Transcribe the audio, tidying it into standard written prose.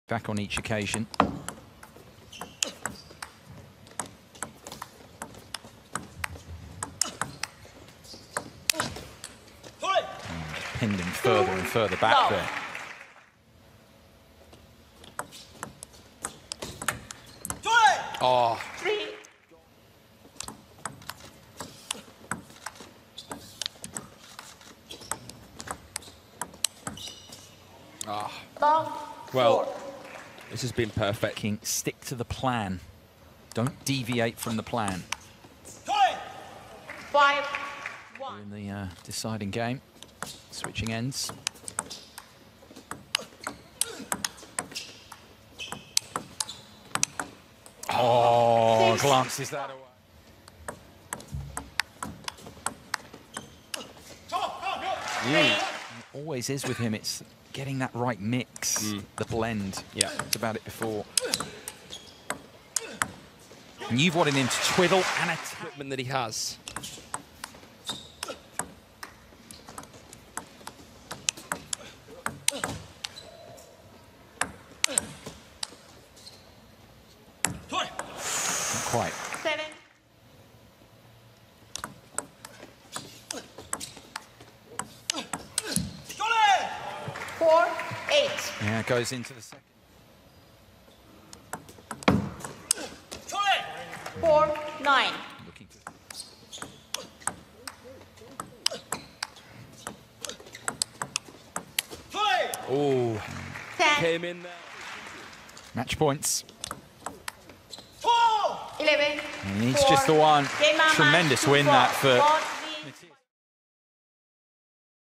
back on each occasion. Pinned him further and further back there. Oh. Well, this has been perfect. King, stick to the plan. Don't deviate from the plan. 5-1. In the deciding game, switching ends. Oh, glances that away. It always is with him. It's getting that right mix, the blend. Yeah, talked about it before. And you've wanted him to twiddle and attack that he has. Not quite. 7. Yeah, goes into the second. 4-9. Looking for... Oh, 10. Came in there. match points. 11. He needs just the one. Tremendous win that for